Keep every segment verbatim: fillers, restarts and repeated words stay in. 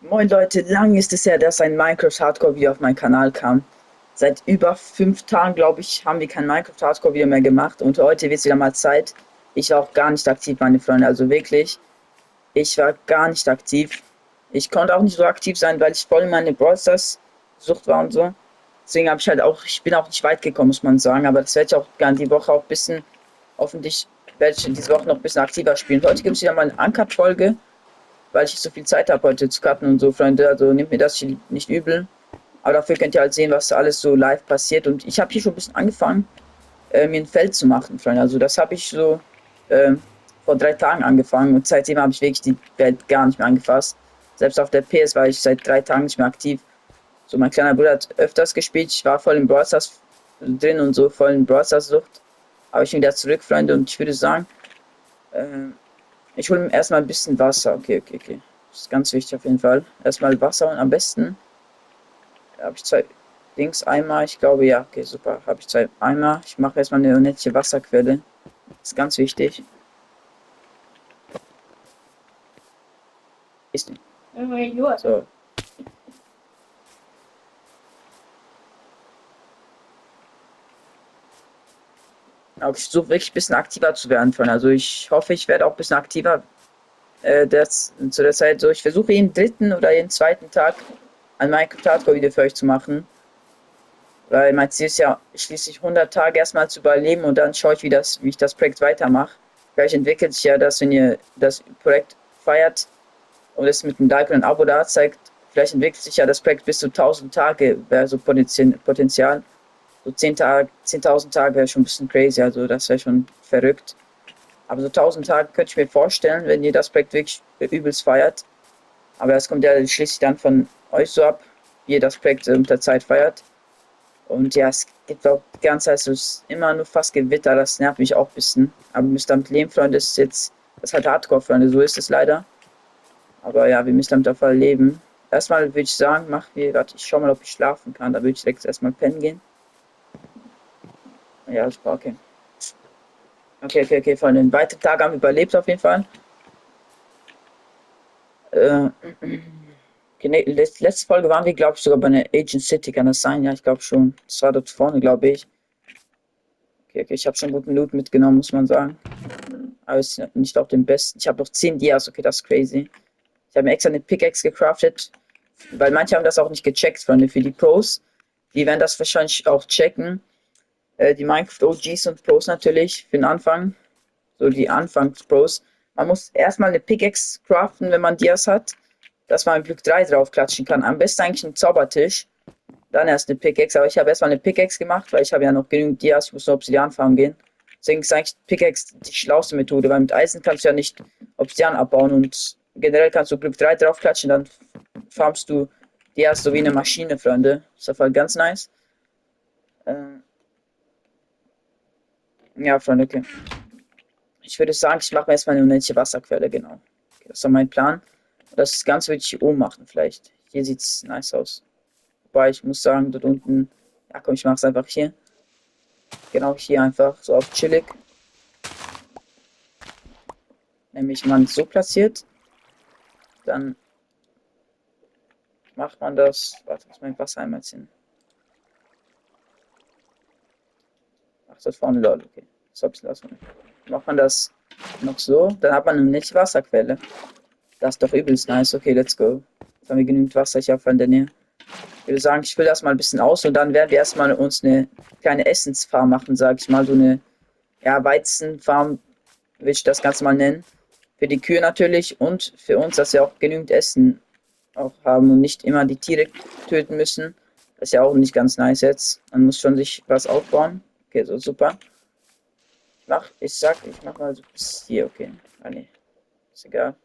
Moin Leute, lang ist es her, dass ein Minecraft Hardcore Video auf meinen Kanal kam. Seit über fünf Tagen, glaube ich, haben wir kein Minecraft Hardcore Video mehr gemacht und heute wird es wieder mal Zeit. Ich war auch gar nicht aktiv, meine Freunde, also wirklich, ich war gar nicht aktiv. Ich konnte auch nicht so aktiv sein, weil ich voll in meine Brawl Stars Sucht war und so. Deswegen habe ich halt auch, ich bin auch nicht weit gekommen, muss man sagen, aber das werde ich auch gerne die Woche auch ein bisschen, hoffentlich werde ich diese Woche noch ein bisschen aktiver spielen. Heute gibt es wieder mal eine Uncut-Folge, weil ich so viel Zeit habe heute zu cutten und so, Freunde. Also nehmt mir das nicht übel. Aber dafür könnt ihr halt sehen, was alles so live passiert. Und ich habe hier schon ein bisschen angefangen, äh, mir ein Feld zu machen, Freunde. Also das habe ich so äh, vor drei Tagen angefangen. Und seitdem habe ich wirklich die Welt gar nicht mehr angefasst. Selbst auf der P S war ich seit drei Tagen nicht mehr aktiv. So, mein kleiner Bruder hat öfters gespielt. Ich war voll im Brawl Stars drin und so, voll in Brawl Stars Sucht. Aber ich bin wieder zurück, Freunde. Und ich würde sagen, äh, ich hole erstmal ein bisschen Wasser. Okay, okay, okay. Das ist ganz wichtig auf jeden Fall. Erstmal Wasser und am besten habe ich zwei Dings, Eimer. Ich glaube, ja, okay, super. Habe ich zwei Eimer. Ich mache erstmal eine nette Wasserquelle. Das ist ganz wichtig. Ist nicht. So. Aber ich versuche wirklich ein bisschen aktiver zu werden. Von. Also ich hoffe, ich werde auch ein bisschen aktiver äh, das, zu der Zeit. So, ich versuche jeden dritten oder jeden zweiten Tag ein Minecraft Hardcore Video für euch zu machen. Weil mein Ziel ist ja schließlich hundert Tage erstmal zu überleben und dann schaue ich, wie, das, wie ich das Projekt weitermache. Vielleicht entwickelt sich ja das, wenn ihr das Projekt feiert und es mit einem Like und einem Abo da zeigt, vielleicht entwickelt sich ja das Projekt bis zu tausend Tage, wäre so Potenzial. So zehn Tage, zehntausend Tage wäre schon ein bisschen crazy, also das wäre schon verrückt. Aber so tausend Tage könnte ich mir vorstellen, wenn ihr das Projekt wirklich übelst feiert. Aber das kommt ja schließlich dann von euch so ab, wie ihr das Projekt mit der Zeit feiert. Und ja, es gibt auch die ganze Zeit, es ist immer nur fast Gewitter, das nervt mich auch ein bisschen. Aber ihr müsst damit leben, Freunde, das ist jetzt, das ist halt Hardcore, Freunde, so ist es leider. Aber ja, wir müssen damit auf jeden Fall leben. Erstmal würde ich sagen, mach wir, warte, ich schau mal, ob ich schlafen kann, da würde ich direkt erstmal pennen gehen. Ja, super, okay. Okay, okay, okay, von den weiteren Tagen haben wir überlebt auf jeden Fall. Äh, okay, nee, letzte Folge waren wir, glaube ich, sogar bei einer Agent City, kann das sein? Ja, ich glaube schon. Das war dort vorne, glaube ich. Okay, okay, ich habe schon guten Loot mitgenommen, muss man sagen. Aber es ist nicht auf dem besten. Ich habe noch zehn Dias, okay, das ist crazy. Ich habe mir extra eine Pickaxe gecraftet, weil manche haben das auch nicht gecheckt, Freunde, für die Pros. Die werden das wahrscheinlich auch checken. Äh, die Minecraft O Gs und Pros natürlich, für den Anfang. So die Anfangs-Pros. Man muss erstmal eine Pickaxe craften, wenn man Dias hat, dass man Glück drei draufklatschen kann. Am besten eigentlich einen Zaubertisch. Dann erst eine Pickaxe. Aber ich habe erstmal eine Pickaxe gemacht, weil ich habe ja noch genügend Dias. Ich muss nur Obsidian farmen gehen. Deswegen ist eigentlich Pickaxe die schlauste Methode, weil mit Eisen kannst du ja nicht Obsidian abbauen und generell kannst du Glück drei draufklatschen, dann farmst du Dias so wie eine Maschine, Freunde. Das ist auf jeden Fall ganz nice. Äh, ja, Freunde, okay. Ich würde sagen, ich mache mir erstmal eine unendliche Wasserquelle, genau. Okay, das ist mein Plan. Das Ganze würde ich hier oben machen, vielleicht. Hier sieht es nice aus. Wobei ich muss sagen, dort unten. Ja, komm, ich mache es einfach hier. Genau hier einfach, so auf chillig. Nämlich man so platziert. Dann macht man das. Warte, muss mein Wasser einmal ziehen. Ach, das vorne, lol, okay. So, lassen. Macht man das noch so, dann hat man eine nette Wasserquelle. Das ist doch übelst nice. Okay, let's go. Jetzt haben wir genügend Wasser hier auf in der Nähe. Ich würde sagen, ich will das mal ein bisschen aus und dann werden wir erstmal uns eine kleine Essensfarm machen, sage ich mal. So eine ja, Weizenfarm, will ich das Ganze mal nennen. Für die Kühe natürlich und für uns, dass wir auch genügend Essen auch haben und nicht immer die Tiere töten müssen. Das ist ja auch nicht ganz nice jetzt. Man muss schon sich was aufbauen. Okay, so super. Ich mach, ich sag, ich mach mal so bis hier, okay. Ah, nee. Ist egal.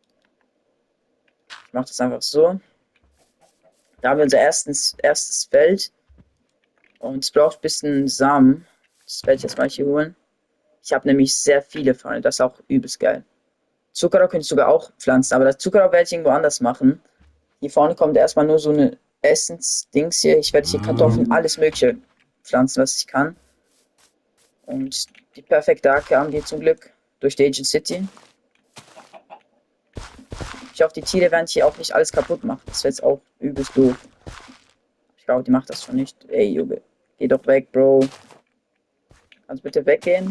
Ich mach das einfach so. Da haben wir unser erstes, erstes Feld. Und es braucht ein bisschen Samen. Das werde ich jetzt mal hier holen. Ich habe nämlich sehr viele Freunde. Das ist auch übelst geil. Zuckerrohr könnte ich sogar auch pflanzen. Aber das Zuckerrohr werde ich irgendwo anders machen. Hier vorne kommt erstmal nur so eine Essens-Dings hier. Ich werde hier Kartoffeln, alles mögliche pflanzen, was ich kann. Und die perfekte Hacke haben die zum Glück durch die Agent City. Ich hoffe, die Tiere werden hier auch nicht alles kaputt machen. Das wäre jetzt auch übelst doof. Ich glaube, die macht das schon nicht. Ey, Junge. Geh doch weg, Bro. Kannst bitte weggehen?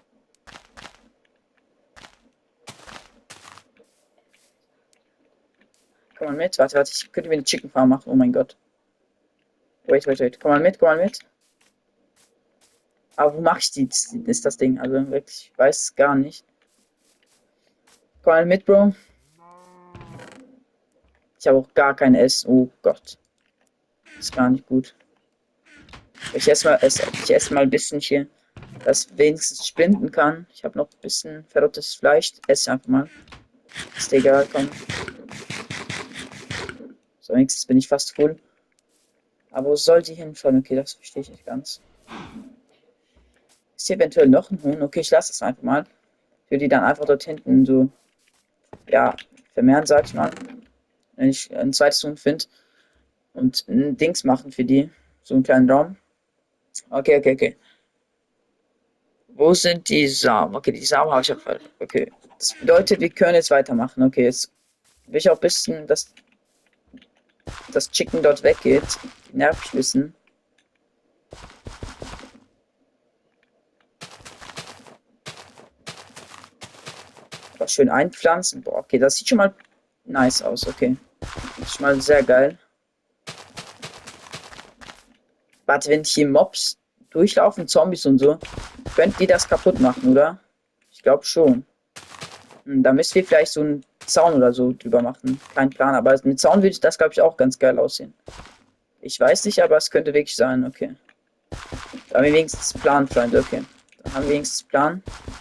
Komm mal mit. Warte, warte. Ich könnte mir eine Chicken Farm machen. Oh mein Gott. Wait, wait, wait. Komm mal mit, komm mal mit. Aber wo mache ich die? Ist das Ding? Also wirklich, ich weiß gar nicht. Komm mal mit, Bro. Ich habe auch gar kein Essen. Oh Gott. Ist gar nicht gut. Ich esse mal, esse, ich esse mal ein bisschen hier, das wenigstens spinden kann. Ich habe noch ein bisschen verrottetes Fleisch. Esse einfach mal. Ist egal, komm. So, wenigstens bin ich fast voll. Aber wo soll die hinfahren? Okay, das verstehe ich nicht ganz. Ist hier eventuell noch ein Huhn? Okay, ich lasse das einfach mal. Ich würde die dann einfach dort hinten so, ja, vermehren, sag ich mal. Wenn ich ein zweites Huhn finde. Und ein Dings machen für die. So einen kleinen Raum. Okay, okay, okay. Wo sind die Samen? Okay, die Samen habe ich auf. Okay. Das bedeutet, wir können jetzt weitermachen. Okay, jetzt will ich auch wissen, dass das Chicken dort weggeht. Nerv ich wissen. Aber schön einpflanzen. Boah, okay, das sieht schon mal nice aus. Okay. Das ist schon mal sehr geil. Warte, wenn hier Mobs durchlaufen, Zombies und so, könnt ihr das kaputt machen, oder? Ich glaube schon. Hm, da müsst ihr vielleicht so einen Zaun oder so drüber machen. Kein Plan, aber mit Zaun würde das, glaube ich, auch ganz geil aussehen. Ich weiß nicht, aber es könnte wirklich sein, okay. Da haben wir wenigstens Plan, Freunde, okay. Dann haben wir wenigstens Plan.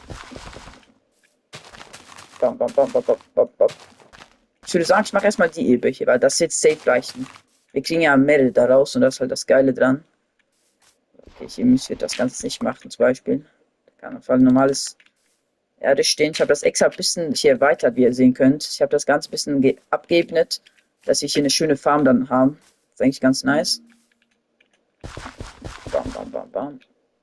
Bam, bam, bam, bam, bam, bam, bam. Ich würde sagen, ich mache erstmal die Eböche, weil das jetzt safe reichen. Wir kriegen ja Metal daraus und das ist halt das Geile dran. Okay, hier müssen wir das Ganze nicht machen, zum Beispiel. Da kann auf ein normales Erde stehen. Ich habe das extra ein bisschen hier erweitert, wie ihr sehen könnt. Ich habe das Ganze ein bisschen abgeebnet, dass wir hier eine schöne Farm dann haben. Das ist eigentlich ganz nice. Bam, bam, bam, bam.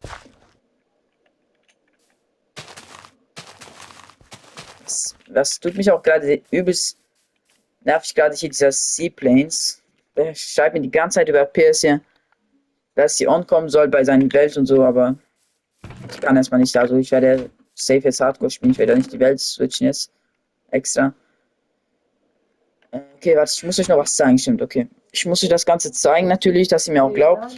Das, das tut mich auch gerade übelst nervig, gerade hier dieser Seaplanes. Der schreibt mir die ganze Zeit über P S hier, dass sie on kommen soll bei seinen Welt und so, aber ich kann erstmal nicht. Also ich werde safe jetzt Hardcore spielen. Ich werde nicht die Welt switchen jetzt. Extra. Okay, warte, ich muss euch noch was zeigen, stimmt, okay. Ich muss euch das Ganze zeigen, natürlich, dass ihr mir auch glaubt.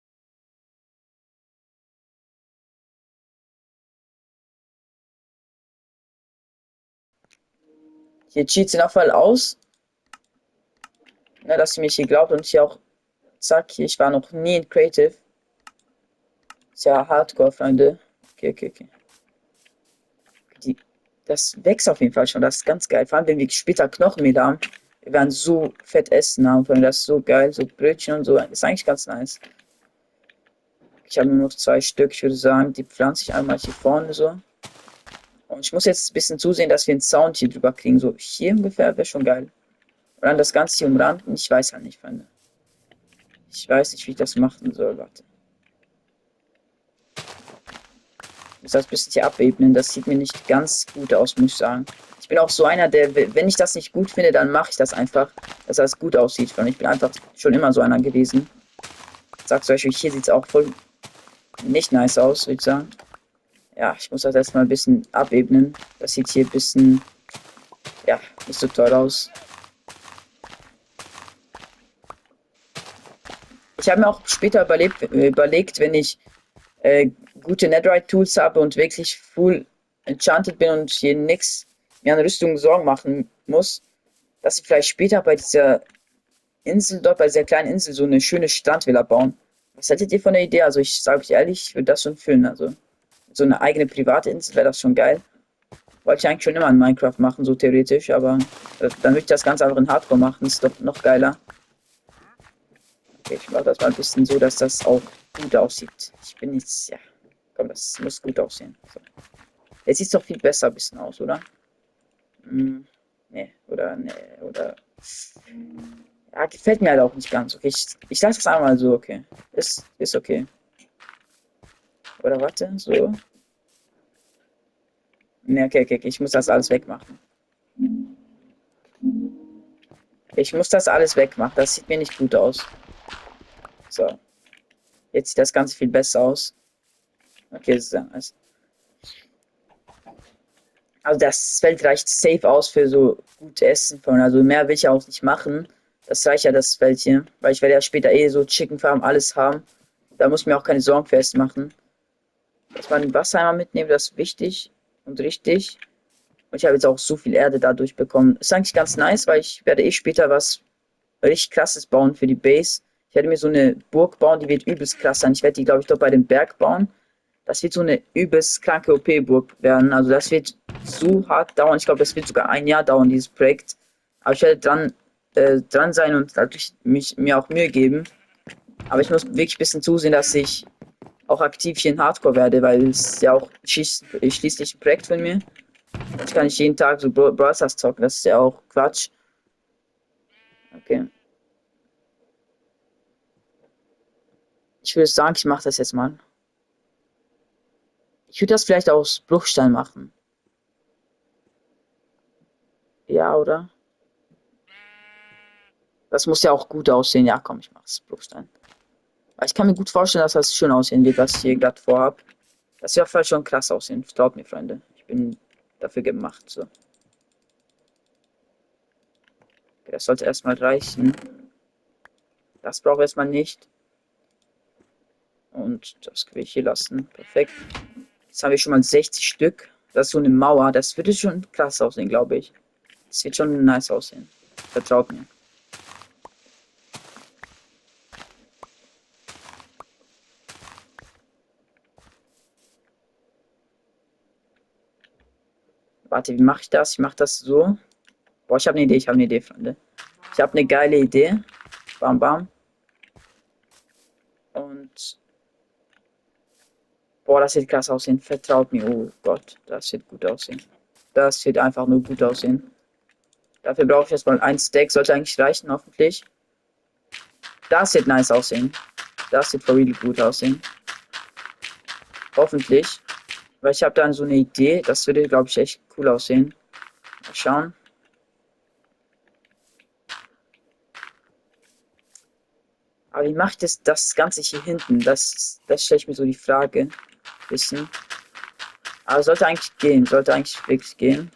Hier cheats den Abfall aus. Na, dass ihr mich hier glaubt und hier auch. Zack, hier, ich war noch nie in Creative. Ist ja Hardcore, Freunde. Okay, okay, okay. Die, das wächst auf jeden Fall schon, das ist ganz geil. Vor allem, wenn wir später Knochenmehl haben. Wir werden so fett essen haben, Freunde. Das ist so geil. So Brötchen und so. Das ist eigentlich ganz nice. Ich habe nur noch zwei Stück. Ich würde sagen, die pflanze ich einmal hier vorne so. Und ich muss jetzt ein bisschen zusehen, dass wir einen Sound hier drüber kriegen. So hier ungefähr wäre schon geil. Und dann das Ganze hier umranden. Ich weiß halt nicht, Freunde. Ich weiß nicht, wie ich das machen soll. Warte. Ich muss das ein bisschen hier abebnen. Das sieht mir nicht ganz gut aus, muss ich sagen. Ich bin auch so einer, der, wenn ich das nicht gut finde, dann mache ich das einfach, dass das gut aussieht. Und ich bin einfach schon immer so einer gewesen. Sagt zum Beispiel, hier sieht es auch voll nicht nice aus, würde ich sagen. Ja, ich muss das erstmal ein bisschen abebnen. Das sieht hier ein bisschen, ja, nicht so toll aus. Ich habe mir auch später überlebt, überlegt, wenn ich äh, gute Netherite-Tools habe und wirklich full enchanted bin und hier nichts mehr an Rüstung Sorgen machen muss, dass ich vielleicht später bei dieser Insel dort, bei dieser kleinen Insel, so eine schöne Strandvilla bauen. Was haltet ihr von der Idee? Also ich sage euch ehrlich, ich würde das schon fühlen. Also so eine eigene private Insel wäre das schon geil. Wollte ich eigentlich schon immer in Minecraft machen, so theoretisch, aber dann würde ich das Ganze einfach in Hardcore machen, ist doch noch geiler. Okay, ich mache das mal ein bisschen so, dass das auch gut aussieht. Ich bin jetzt, ja, komm, das muss gut aussehen. So. Jetzt sieht es doch viel besser ein bisschen aus, oder? Hm, nee, oder, nee, oder... Ja, gefällt mir halt auch nicht ganz. Okay, ich, ich lasse es einmal so, okay. Ist, ist okay. Oder warte, so. Ne, okay, okay, okay, ich muss das alles wegmachen. Ich muss das alles wegmachen. Das sieht mir nicht gut aus. So. Jetzt sieht das Ganze viel besser aus. Okay, das ist ja nice. Also das Feld reicht safe aus für so gut Essen. Also mehr will ich ja auch nicht machen. Das reicht ja das Feld hier. Weil ich werde ja später eh so Chicken Farm alles haben. Da muss ich mir auch keine Sorgen für Essen machen. Dass man den Wasser mitnehmen, das ist wichtig und richtig. Und ich habe jetzt auch so viel Erde dadurch bekommen. Ist eigentlich ganz nice, weil ich werde eh später was richtig krasses bauen für die Base. Ich werde mir so eine Burg bauen, die wird übelst krass sein. Ich werde die, glaube ich, dort bei dem Berg bauen. Das wird so eine übelst kranke O P-Burg werden. Also das wird so hart dauern. Ich glaube, das wird sogar ein Jahr dauern, dieses Projekt. Aber ich werde dran, äh, dran sein und natürlich mich, mir auch Mühe geben. Aber ich muss wirklich ein bisschen zusehen, dass ich auch aktiv hier in Hardcore werde, weil es ja auch schließlich ein Projekt von mir. Ich kann nicht jeden Tag so Brawl Stars zocken, das ist ja auch Quatsch. Okay. Ich würde sagen, ich mache das jetzt mal. Ich würde das vielleicht aus Bruchstein machen. Ja, oder? Das muss ja auch gut aussehen. Ja, komm, ich mache es Bruchstein. Aber ich kann mir gut vorstellen, dass das schön aussehen wird, was ich hier gerade vorhab. Das wird vielleicht schon krass aussehen. Traut mir, Freunde. Ich bin dafür gemacht. So. Okay, das sollte erstmal reichen. Das brauche ich erstmal nicht. Und das kann ich hier lassen. Perfekt. Jetzt haben wir schon mal sechzig Stück. Das ist so eine Mauer. Das würde schon krass aussehen, glaube ich. Das wird schon nice aussehen. Vertraut mir. Warte, wie mache ich das? Ich mache das so. Boah, ich habe eine Idee. Ich habe eine Idee, Freunde. Ich habe eine geile Idee. Bam, bam. Und boah, das wird krass aussehen. Vertraut mir. Oh Gott, das wird gut aussehen. Das wird einfach nur gut aussehen. Dafür brauche ich erstmal ein Stack. Sollte eigentlich reichen, hoffentlich. Das wird nice aussehen. Das wird for real gut aussehen. Hoffentlich. Weil ich habe dann so eine Idee. Das würde, glaube ich, echt cool aussehen. Mal schauen. Aber wie macht es das Ganze hier hinten? Das, das stelle ich mir so die Frage. Wissen. Aber sollte eigentlich gehen. Sollte eigentlich wirklich gehen.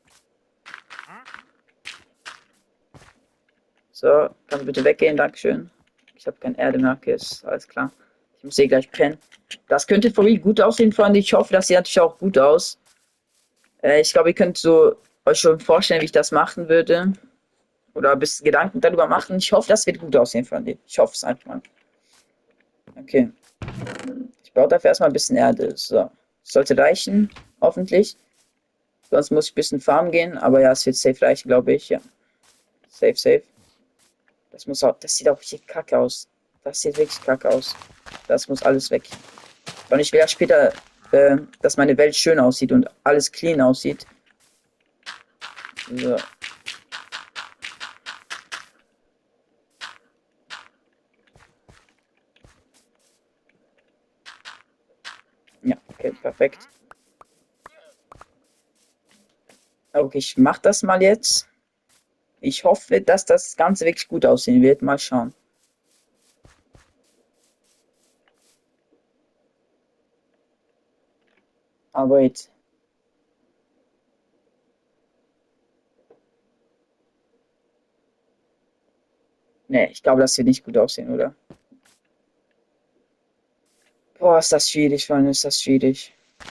So, kann bitte weggehen. Dankeschön. Ich habe kein Erde mehr. Okay, ist alles klar. Ich muss eh gleich pennen. Das könnte for real gut aussehen, Freunde. Ich hoffe, das sieht natürlich auch gut aus. Äh, ich glaube, ihr könnt so euch schon vorstellen, wie ich das machen würde. Oder ein bisschen Gedanken darüber machen. Ich hoffe, das wird gut aussehen, Freunde. Ich hoffe es einfach mal. Okay. Ich baue dafür erstmal ein bisschen Erde. So. Sollte reichen, hoffentlich. Sonst muss ich ein bisschen farmen gehen. Aber ja, es wird safe reichen, glaube ich. Ja. Safe, safe. Das muss auch. Das sieht auch richtig kacke aus. Das sieht wirklich kacke aus. Das muss alles weg. Und ich will ja später, äh, dass meine Welt schön aussieht und alles clean aussieht. So. Ja, okay, perfekt. Okay, ich mach das mal jetzt. Ich hoffe, dass das Ganze wirklich gut aussehen wird. Mal schauen. Aber jetzt. Ne, ich glaube, das wird nicht gut aussehen, oder? Boah, ist das schwierig, Freunde, ist das schwierig.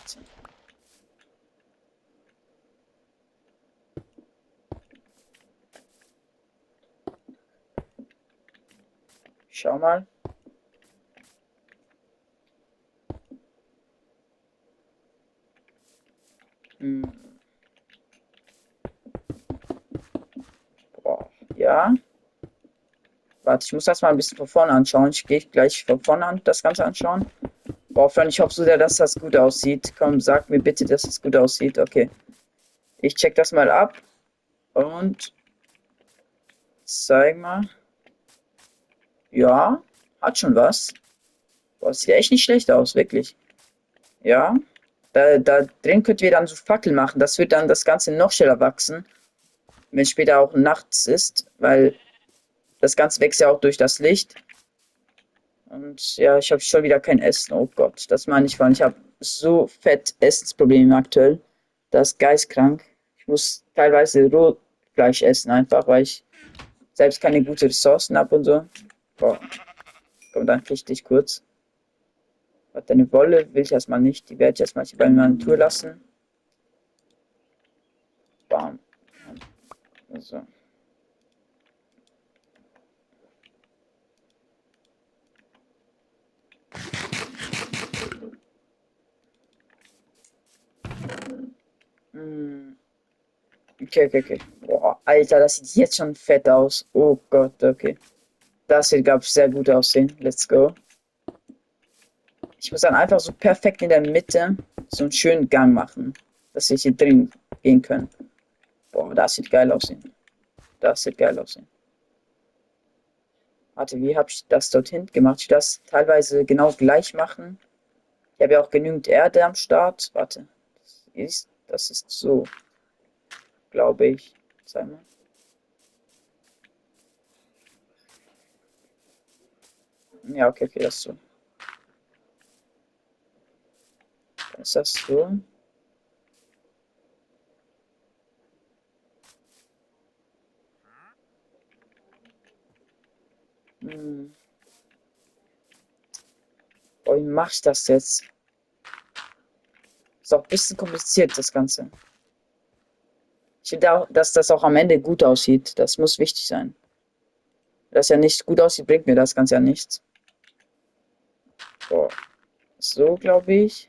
Schau mal. Hm. Boah, ja. Warte, ich muss das mal ein bisschen von vorne anschauen. Ich gehe gleich von vorne an das Ganze anschauen. Boah, Freunde, ich hoffe so sehr, dass das gut aussieht. Komm, sag mir bitte, dass es gut aussieht. Okay. Ich check das mal ab. Und zeig mal. Ja, hat schon was. Boah, sieht echt nicht schlecht aus, wirklich. Ja. Da, da drin könnt ihr dann so Fackeln machen. Das wird dann das Ganze noch schneller wachsen. wenn später auch nachts ist, weil das Ganze wächst ja auch durch das Licht. Und ja, ich habe schon wieder kein Essen. Oh Gott, das meine ich, weil ich habe so fett Essensprobleme aktuell. Das ist geistkrank. Ich muss teilweise Rohfleisch essen, einfach weil ich selbst keine guten Ressourcen habe und so. Boah, kommt dann richtig kurz. Hat eine Wolle, will ich erstmal nicht. Die werde ich erstmal hier bei meiner Natur lassen. Bam. Also. Hm. Okay, okay, okay. Boah, Alter, das sieht jetzt schon fett aus. Oh Gott, okay. Das hier gab sehr gut aussehen. Let's go. Ich muss dann einfach so perfekt in der Mitte so einen schönen Gang machen, dass wir hier drin gehen können. Boah, das sieht geil aussehen. Das sieht geil aussehen. Warte, wie habe ich das dorthin gemacht? Ich das teilweise genau gleich machen. Ich habe ja auch genügend Erde am Start. Warte, das ist, das ist so, glaube ich. Sag mal. Ja, okay, okay, das ist so. Dann ist das so. Hm. Boah, wie mache ich das jetzt? Ist auch ein bisschen kompliziert, das Ganze. Ich will, da, dass das auch am Ende gut aussieht. Das muss wichtig sein. Wenn das ja nicht gut aussieht, bringt mir das Ganze ja nichts. Boah. So, glaube ich.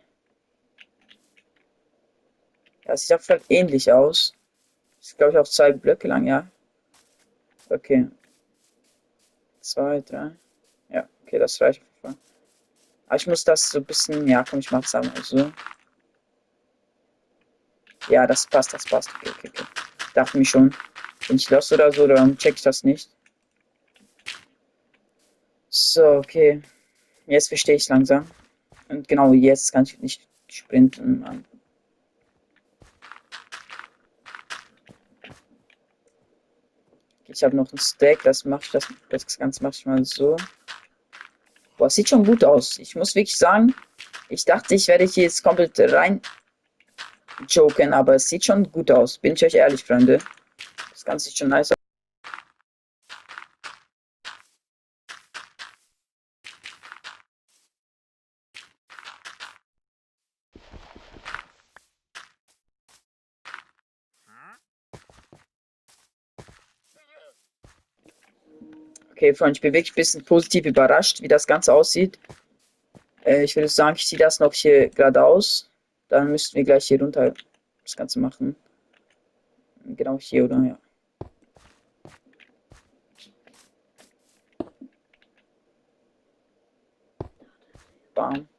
Ja, es sieht auf jeden Fall ähnlich aus. Ist, glaube ich, auch zwei Blöcke lang, ja. Okay. Zwei, drei. Ja, okay, das reicht. Aber ich muss das so ein bisschen. Ja, komm, ich mach's einmal so. Ja, das passt, das passt. Okay, okay, okay. Ich dachte mir schon. Bin ich los oder so, dann check ich das nicht. So, okay. Jetzt verstehe ich langsam. Und genau jetzt kann ich nicht sprinten, Mann. Ich habe noch ein Stack, das mache ich, das, das Ganze mache ich mal so. Boah, sieht schon gut aus. Ich muss wirklich sagen, ich dachte, ich werde hier jetzt komplett rein joken, aber es sieht schon gut aus. Bin ich euch ehrlich, Freunde. Das Ganze sieht schon nice aus. Okay, Freunde, ich bin wirklich ein bisschen positiv überrascht, wie das Ganze aussieht. Äh, ich würde sagen, ich ziehe das noch hier geradeaus. Dann müssten wir gleich hier runter das Ganze machen. Genau hier, oder? Ja. Bam.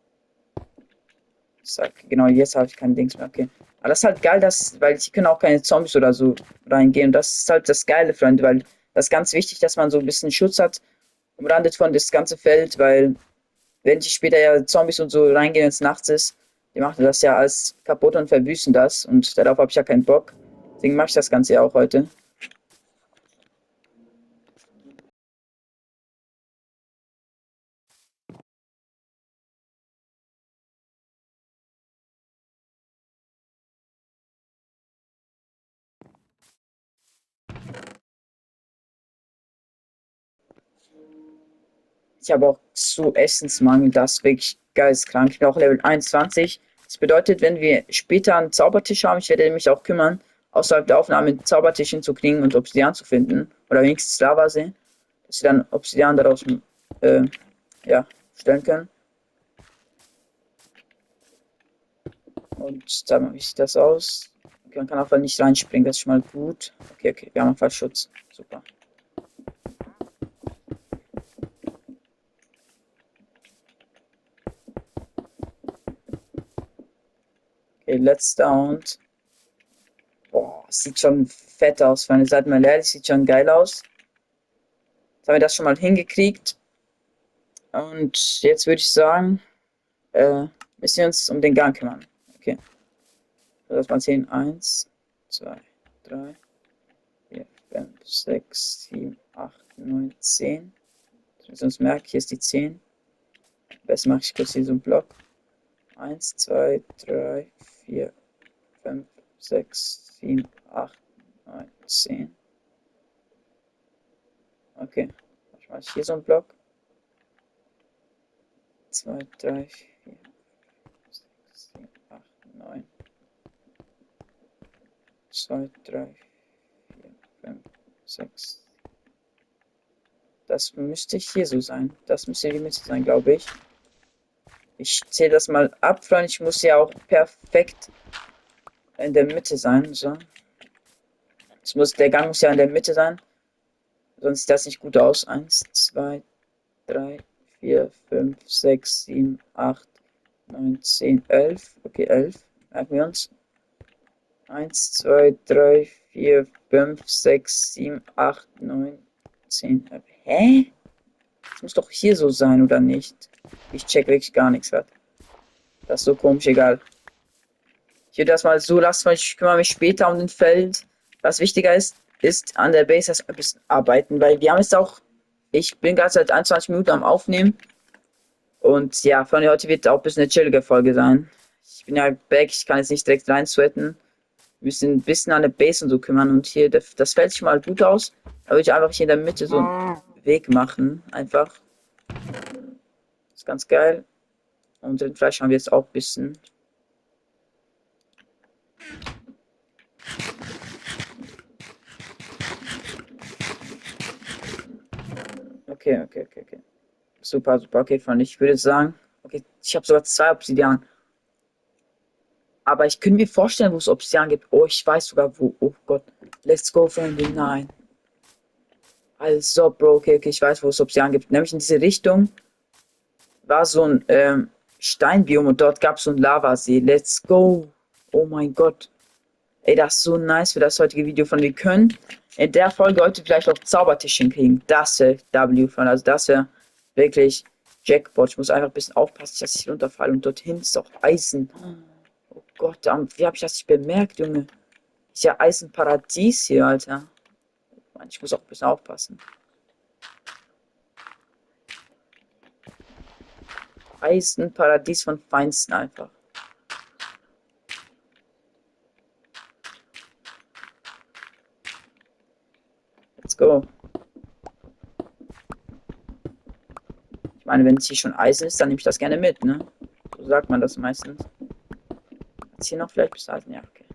Zack. Genau, jetzt habe ich kein Dings mehr. Okay. Aber das ist halt geil, dass, weil hier können auch keine Zombies oder so reingehen. Das ist halt das Geile, Freunde, weil das ist ganz wichtig, dass man so ein bisschen Schutz hat, umrandet von das ganze Feld, weil wenn die später ja Zombies und so reingehen, wenn es nachts ist, die machen das ja alles kaputt und verwüsten das. Und darauf habe ich ja keinen Bock. Deswegen mache ich das Ganze ja auch heute. Ich habe auch so Essensmangel, das ist wirklich geisteskrank. Ich bin auch Level einundzwanzig. Das bedeutet, wenn wir später einen Zaubertisch haben, ich werde mich auch kümmern, außerhalb der Aufnahme einen Zaubertisch hinzukriegen und Obsidian zu finden. Oder wenigstens Lava sehen, dass wir dann Obsidian daraus äh, ja, stellen können. Und sag mal, wie sieht das aus? Okay, man kann auf jeden Fall nicht reinspringen, das ist schon mal gut. Okay, okay, wir haben auf jeden Fall Schutz. Super. Okay, let's down. Boah, sieht schon fett aus, Freunde. Seid mal ehrlich, sieht schon geil aus. Jetzt haben wir das schon mal hingekriegt. Und jetzt würde ich sagen, äh, müssen wir uns um den Gang kümmern. Okay. Das mal zehn. Eins, zwei, drei, fünf, sechs, sieben, acht, neun, zehn. Sonst merke ich, hier ist die zehn. Am besten mache ich kurz hier so einen Block. eins, zwei, drei, vier, fünf, sechs, sieben, acht, neun, zehn. Okay, ich mache hier so einen Block. zwei, drei, vier, sechs, sieben, acht, neun. zwei, drei, vier, fünf, sechs. Das müsste hier so sein. Das müsste die Mitte sein, glaube ich. Ich zähle das mal ab, Freunde. Ich muss ja auch perfekt in der Mitte sein. So. Es muss, der Gang muss ja in der Mitte sein. Sonst sieht das nicht gut aus. eins, zwei, drei, vier, fünf, sechs, sieben, acht, neun, zehn, elf. Okay, elf. Merken wir uns. eins, zwei, drei, vier, fünf, sechs, sieben, acht, neun, zehn. Hä? Das muss doch hier so sein, oder nicht? Ich check wirklich gar nichts. Hat. Das ist so komisch, egal. Ich würde das mal so lassen, weil ich kümmere mich später um den Feld. Was wichtiger ist, ist an der Base erst ein bisschen arbeiten, weil wir haben jetzt auch, ich bin gerade seit einundzwanzig Minuten am Aufnehmen. Und ja, von heute wird auch ein bisschen eine chillige Folge sein. Ich bin ja back, ich kann jetzt nicht direkt rein sweaten. Wir müssen ein bisschen an der Base und so kümmern. Und hier, das, das fällt schon mal gut aus. Da würde ich einfach hier in der Mitte so einen Weg machen. Einfach. Das ist ganz geil. Und den Fleisch haben wir jetzt auch ein bisschen. Okay, okay, okay, okay. Super, super. Okay, Freunde, ich würde sagen, okay, ich habe sogar zwei Obsidian. Aber ich könnte mir vorstellen, wo es Obsidian gibt. Oh, ich weiß sogar wo. Oh Gott. Let's go, Freunde. Nein. Also, Bro, okay, okay, ich weiß, wo es Obsidian gibt. Nämlich in diese Richtung war so ein ähm, Steinbiom und dort gab es so einen Lavasee. Let's go. Oh mein Gott. Ey, das ist so nice für das heutige Video von wir können in der Folge heute vielleicht auch Zaubertisch hinkriegen. Das wäre W von, also das wäre wirklich Jackpot. Ich muss einfach ein bisschen aufpassen, dass ich runterfalle. Und dorthin ist auch Eisen. Oh Gott, wie habe ich das nicht bemerkt, Junge? Ist ja Eisenparadies hier, Alter. Mann, ich muss auch ein bisschen aufpassen. Eisenparadies von Feinsten einfach. Let's go. Ich meine, wenn es hier schon Eisen ist, dann nehme ich das gerne mit, ne? So sagt man das meistens. Ist hier noch vielleicht bis Eisen? Ja, okay.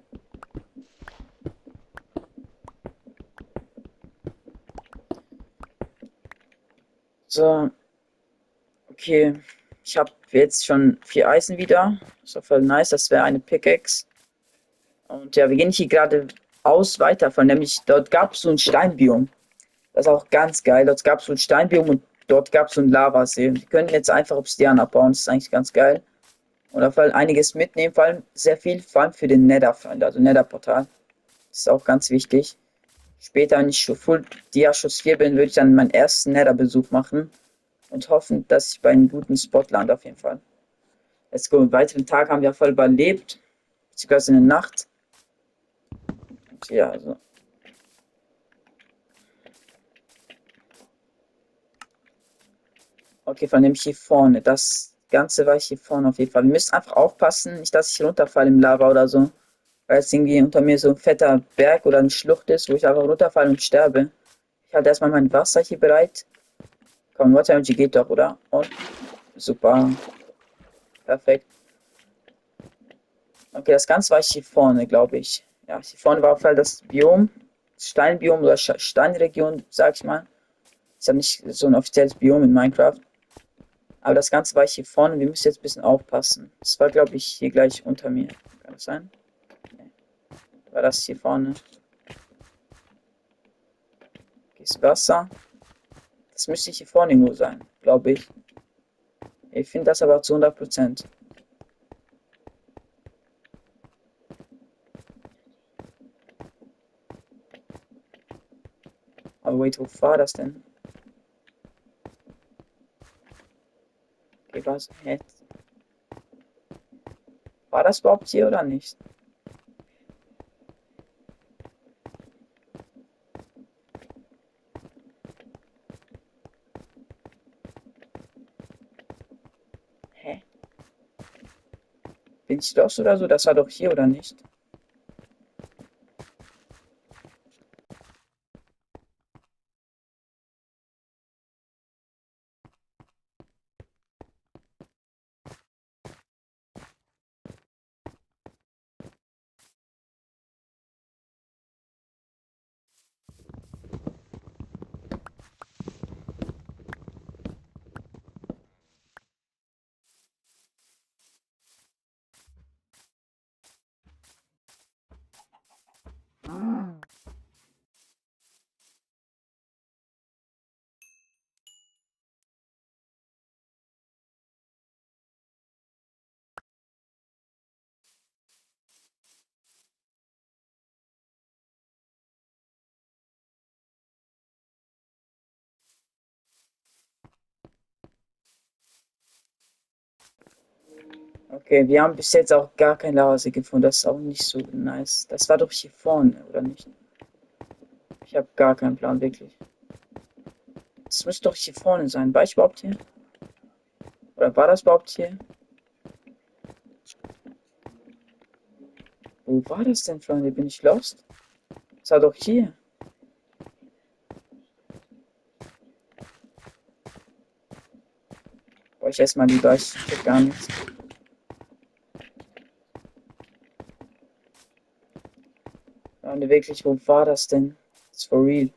So. Okay. Ich habe jetzt schon vier Eisen wieder. Das war voll nice. Das wäre eine Pickaxe. Und ja, wir gehen hier gerade aus weiter von, nämlich dort gab es so ein Steinbiom. Das ist auch ganz geil. Dort gab es so ein Steinbiom und dort gab es so ein Lavasee. Wir können jetzt einfach Obsidian abbauen. Das ist eigentlich ganz geil. Und auf jeden Fall einiges mitnehmen, vor allem sehr viel, vor allem für den Nether-Freund, also Nether-Portal. Das ist auch ganz wichtig. Später, wenn ich schon Full Dia-Schuss vier bin, würde ich dann meinen ersten Nether-Besuch machen. Und hoffen, dass ich bei einem guten Spot lande, auf jeden Fall. Let's go. Einen weiteren Tag haben wir voll überlebt. Beziehungsweise eine Nacht. Und ja, also. Okay, von dem ich hier vorne. Das Ganze war ich hier vorne auf jeden Fall. Wir müssen einfach aufpassen, nicht, dass ich runterfalle im Lava oder so. Weil es irgendwie unter mir so ein fetter Berg oder eine Schlucht ist, wo ich einfach runterfalle und sterbe. Ich halte erstmal mein Wasser hier bereit. Komm, Water Energy geht doch, oder? Und super. Perfekt. Okay, das Ganze war ich hier vorne, glaube ich. Ja, hier vorne war auf jeden Fall das Biom. Das Steinbiom oder Steinregion, sag ich mal. Ist ja nicht so ein offizielles Biom in Minecraft. Aber das Ganze war ich hier vorne. Wir müssen jetzt ein bisschen aufpassen. Das war, glaube ich, hier gleich unter mir. Kann das sein? Nee. War das hier vorne? Okay, das Wasser. Das müsste hier vorne nur sein, glaube ich. Ich finde das aber zu hundert Prozent. Aber wait, wo war das denn? Okay, was? Hä? War das überhaupt hier oder nicht? Bin ich los oder so? Das war doch hier, oder nicht? Okay, wir haben bis jetzt auch gar kein Lavasee gefunden. Das ist auch nicht so nice. Das war doch hier vorne, oder nicht? Ich habe gar keinen Plan, wirklich. Das müsste doch hier vorne sein. War ich überhaupt hier? Oder war das überhaupt hier? Wo war das denn, Freunde? Bin ich lost? Das war doch hier. Boah, ich esse mal lieber. Ich check gar nichts. Freunde, wirklich, wo war das denn? Das ist for real.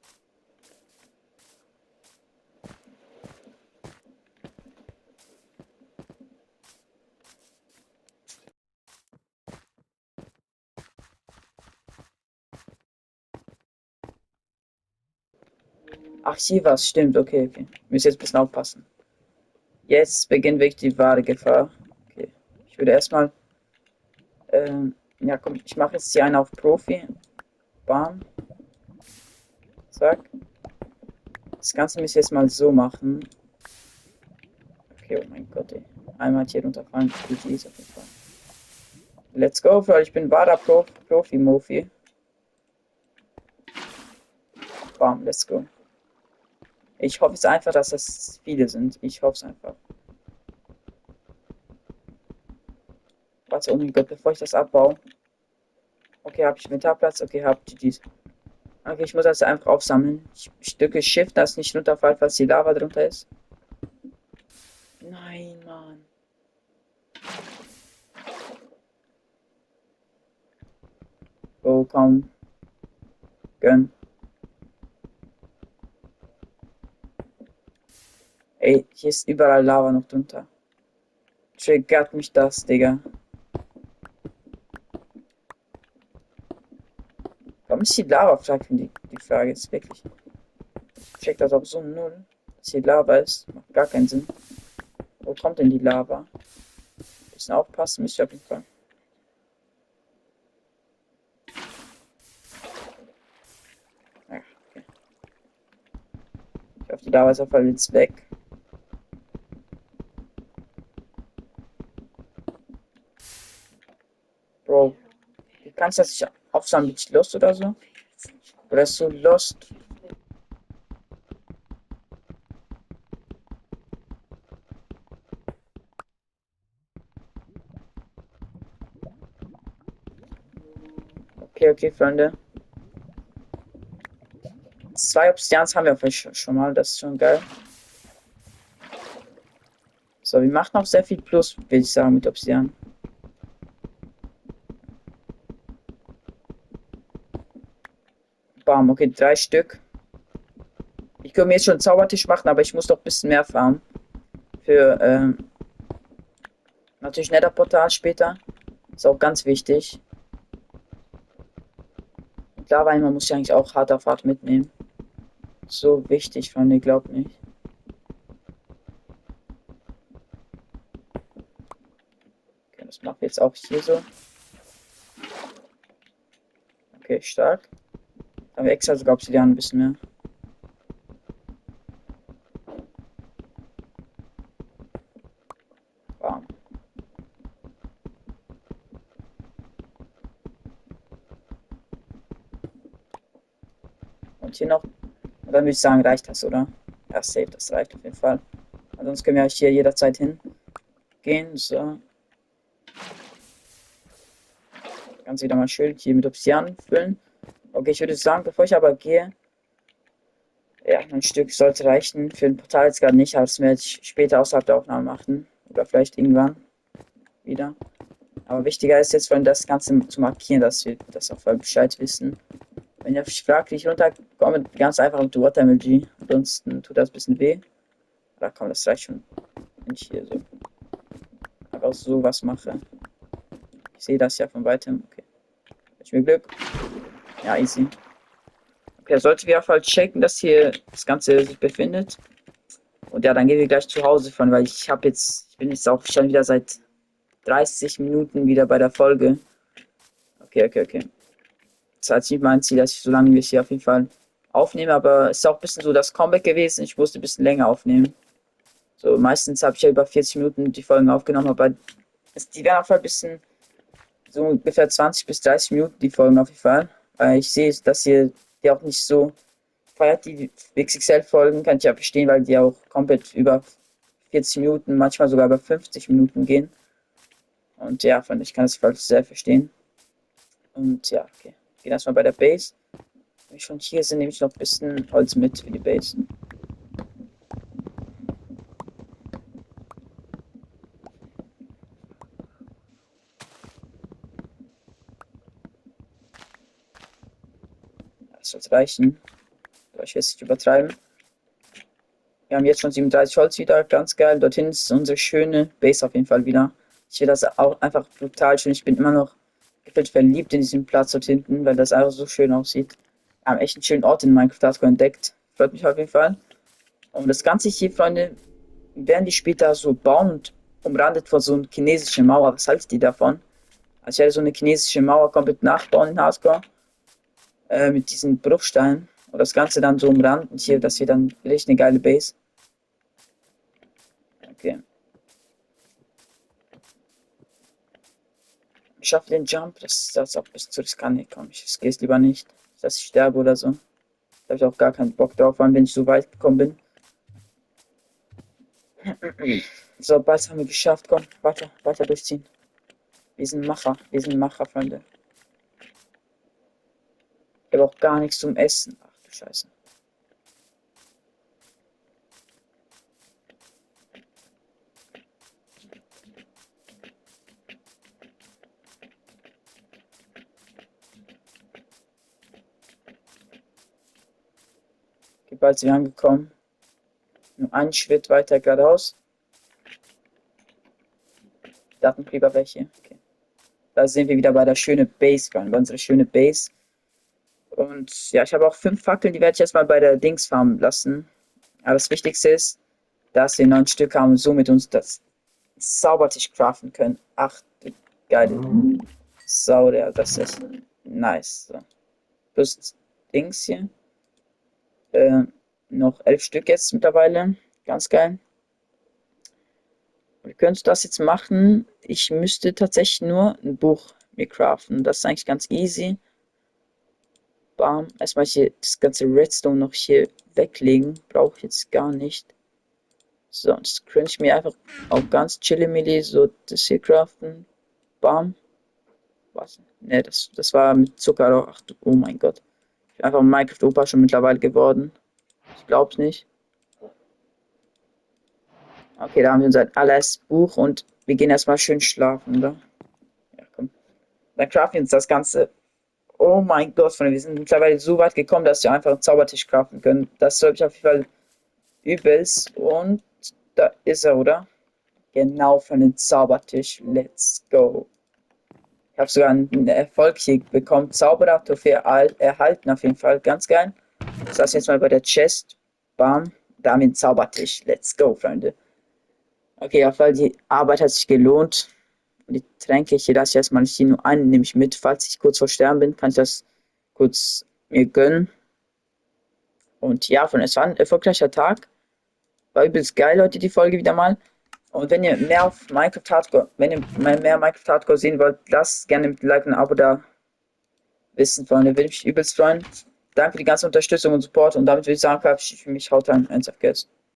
Ach, hier war es. Stimmt. Okay, okay. Ich muss jetzt ein bisschen aufpassen. Jetzt beginnt wirklich die wahre Gefahr. Okay. Ich würde erstmal. Ähm, ja, komm, ich mache jetzt hier einen auf Profi. Bam. Zack. Das Ganze müssen wir jetzt mal so machen. Okay, oh mein Gott, ey. Einmal hier runterfallen. G G ist auf jeden Fall. Let's go, weil ich bin wahrer Pro Profi-Mofi. Bam, let's go. Ich hoffe es einfach, dass das viele sind. Ich hoffe es einfach. Warte, oh mein Gott, bevor ich das abbaue. Okay, habe ich Inventarplatz. Okay, habe ich dies. Okay, ich muss das einfach aufsammeln. Ich stücke Shift, dass nicht runterfällt, falls die Lava drunter ist. Nein, Mann. Oh, komm. Gönn. Ey, hier ist überall Lava noch drunter. Triggert mich das, Digga. Warum ist die Lava, fragt die, die Frage jetzt wirklich. Ich check das auf so null. Dass hier Lava ist. Macht gar keinen Sinn. Wo kommt denn die Lava? Bisschen aufpassen, müsst ihr auf jeden Fall. Ja, okay. Ich hoffe, die Lava ist auf jeden Fall jetzt weg. Bro, du kannst das nicht aufsammeln mit Lost oder so? Oder ist so Lost? Okay, okay, Freunde. Zwei Obsidians haben wir auf jeden Fall schon mal, das ist schon geil. So, wir machen auch sehr viel Plus, will ich sagen, mit Obsidian. Bam, okay, drei Stück. Ich könnte mir jetzt schon einen Zaubertisch machen, aber ich muss doch ein bisschen mehr farmen. Für, ähm, natürlich Netherportal später. Ist auch ganz wichtig. Und Lava-Eimer muss ich eigentlich auch hart auf hart mitnehmen. So wichtig, Freunde, glaubt nicht. Okay, das mache ich jetzt auch hier so. Okay, stark. Dann haben wir extra sogar Obsidian ein bisschen mehr. Bam. Und hier noch. Und dann würde ich sagen, reicht das, oder? Ja, safe, das reicht auf jeden Fall. Sonst können wir hier jederzeit hingehen. So. Ganz wieder mal schön hier mit Obsidian füllen. Okay, ich würde sagen, bevor ich aber gehe, ja, ein Stück sollte reichen. Für ein Portal jetzt gerade nicht, aber das werde ich später außerhalb der Aufnahme machen. Oder vielleicht irgendwann wieder. Aber wichtiger ist jetzt, von das Ganze zu markieren, dass wir das auch voll Bescheid wissen. Wenn ihr euch fragt, wie ich runterkomme, ganz einfach mit Water M L G. Ansonsten tut das ein bisschen weh. Da komm, das reicht schon. Wenn ich hier so einfach so was mache. Ich sehe das ja von weitem. Okay. Ich mir Glück. Ja, easy. Okay, sollte wir auf jeden Fall checken, dass hier das Ganze sich befindet. Und ja, dann gehen wir gleich zu Hause von, weil ich habe jetzt, ich bin jetzt auch schon wieder seit dreißig Minuten wieder bei der Folge. Okay, okay, okay. Das war jetzt nicht mein Ziel, dass ich so lange wie ich hier auf jeden Fall aufnehme, aber es ist auch ein bisschen so das Comeback gewesen. Ich musste ein bisschen länger aufnehmen. So, meistens habe ich ja über vierzig Minuten die Folgen aufgenommen, aber es, die werden auf jeden Fall ein bisschen so ungefähr zwanzig bis dreißig Minuten die Folgen auf jeden Fall. Weil ich sehe, dass ihr die auch nicht so feiert, die X X L-Folgen, kann ich ja verstehen, weil die auch komplett über vierzig Minuten, manchmal sogar über fünfzig Minuten gehen. Und ja, fand ich kann das voll sehr verstehen. Und ja, okay. Gehen erstmal bei der Base. Wenn wir schon hier sind, nehme ich noch ein bisschen Holz mit für die Base. Das sollte reichen. Aber ich will es nicht übertreiben. Wir haben jetzt schon siebenunddreißig Holz wieder, ganz geil. Dorthin ist unsere schöne Base auf jeden Fall wieder. Ich finde das auch einfach brutal schön. Ich bin immer noch gefühlt verliebt in diesen Platz dort hinten, weil das einfach so schön aussieht. Wir haben echt einen schönen Ort in Minecraft Hardcore entdeckt. Freut mich auf jeden Fall. Und das Ganze hier, Freunde, werden die später so bauen und umrandet von so einer chinesischen Mauer. Was haltet ihr davon? Also ich werde so eine chinesische Mauer komplett nachbauen in Hardcore. Äh, mit diesen Bruchsteinen. Und das Ganze dann so umranden hier, dass wir dann richtig eine geile Base. Okay. Ich schaffe den Jump, das, das ist auch ein bisschen zu riskant. Nee, komm, ich riskiere es lieber nicht, dass ich sterbe oder so. Da habe ich auch gar keinen Bock drauf, wenn ich so weit gekommen bin. So, bald haben wir geschafft. Komm, weiter, weiter durchziehen. Wir sind Macher, wir sind Macher, Freunde. Ich habe auch gar nichts zum Essen. Ach du Scheiße. Okay, bald sind wir angekommen. Nur einen Schritt weiter geradeaus. Datenkrieger welche. Okay. Da sind wir wieder bei der schönen Base, bei unserer schönen Base. Und ja, ich habe auch fünf Fackeln, die werde ich erstmal bei der Dings farmen lassen. Aber das Wichtigste ist, dass wir neun Stück haben und somit uns das Zaubertisch craften können. Ach, du geile Sau, der, das ist nice. So. Plus Dings hier. Äh, noch elf Stück jetzt mittlerweile. Ganz geil. Wir können das jetzt machen. Ich müsste tatsächlich nur ein Buch mir craften. Das ist eigentlich ganz easy. Bam. Erstmal hier das ganze Redstone noch hier weglegen. Brauche ich jetzt gar nicht. So, das könnte ich mir einfach auch ganz chillimilli so das hier craften. Bam. Was? Ne, das, das war mit Zucker. Ach, oh mein Gott. Ich bin einfach ein Minecraft-Opa schon mittlerweile geworden. Ich glaub's nicht. Okay, da haben wir unser allererstes Buch und wir gehen erstmal schön schlafen, oder? Ja, komm. Dann craften wir uns das Ganze. Oh mein Gott, Freunde, wir sind mittlerweile so weit gekommen, dass wir einfach einen Zaubertisch craften können. Das sollte ich auf jeden Fall übelst. Und da ist er, oder? Genau, von dem Zaubertisch. Let's go. Ich habe sogar einen Erfolg hier bekommen. Zauberer-Trophäe erhalten, auf jeden Fall. Ganz geil. Das heißt jetzt mal bei der Chest. Bam. Da haben wir einen Zaubertisch. Let's go, Freunde. Okay, auf jeden Fall, die Arbeit hat sich gelohnt. Und die Tränke hier lasse ich erstmal nicht hier nur einen, nehme ich mit. Falls ich kurz vor Sterben bin, kann ich das kurz mir gönnen. Und ja, von es war ein erfolgreicher Tag. War übelst geil, Leute, die Folge wieder mal. Und wenn ihr mehr auf Minecraft Hardcore, wenn ihr mehr Minecraft Hardcore sehen wollt, lasst gerne mit Like und Abo da wissen, Freunde. Würde mich übelst freuen. Danke für die ganze Unterstützung und Support. Und damit würde ich sagen, verabschiede ich mich. Haut rein, eins auf Geld.